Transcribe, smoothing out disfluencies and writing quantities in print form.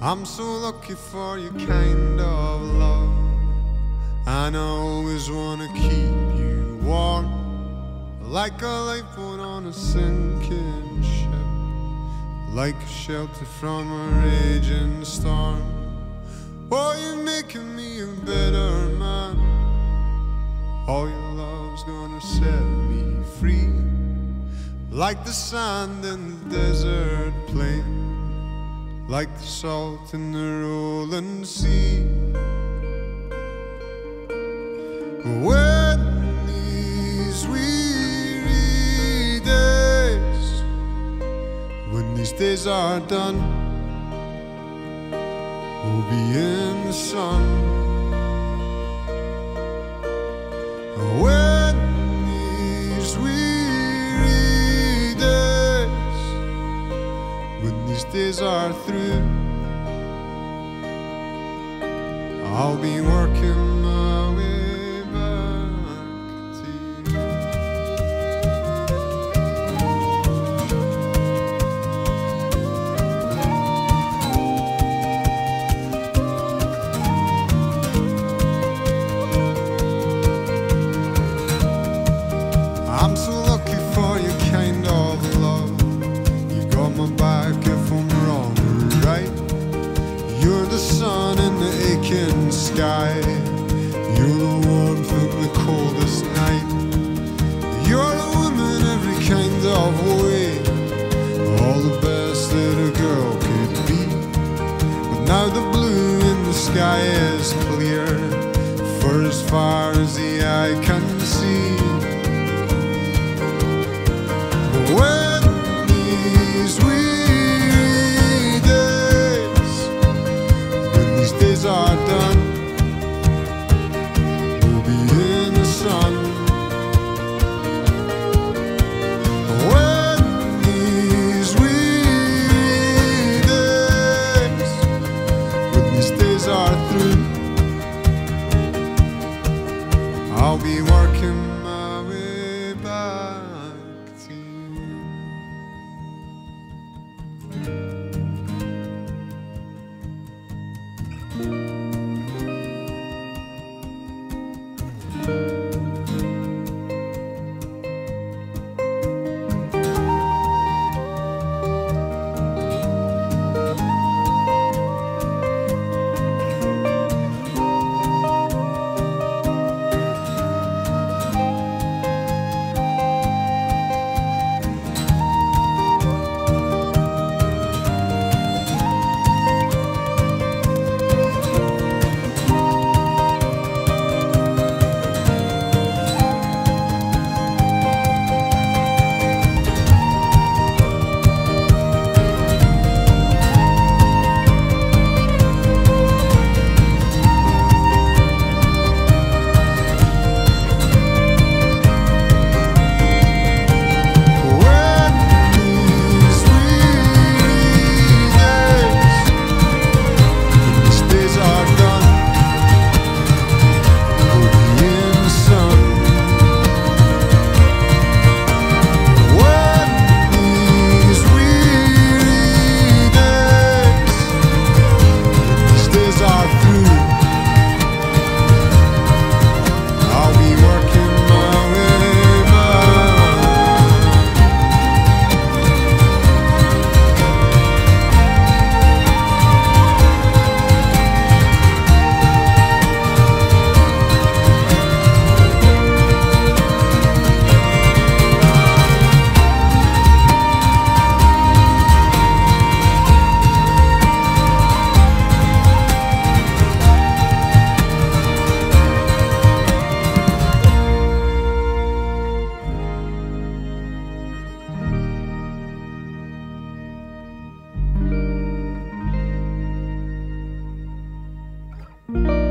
I'm so lucky for your kind of love, and I always wanna keep you warm, like a lifeboat on a sinking ship, like a shelter from a raging storm. Oh, you're making me a better man. Oh, your love's gonna set me free, like the sand in the desert plain, like the salt in the rolling sea. When these weary days, when these days are done, we'll be in the sun. When these weary days, when these days are through, I'll be working my way back to you. I'm so lucky for your kind of love. You got my back if I'm wrong or right. You're the sun in the aching sky. You're the warmth in the coldest night. You're a woman every kind of way, all the best that a girl could be. But now the blue in the sky is clear, for as far as the eye can see. When these weary days, when these days are done, we'll be in the sun. When these weary days, when these days are through, I'll be working my way back to you. you.